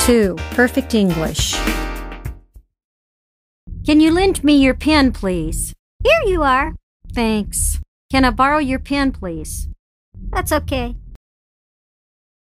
2. Perfect English. Can you lend me your pen, please? Here you are. Thanks. Can I borrow your pen, please? That's okay.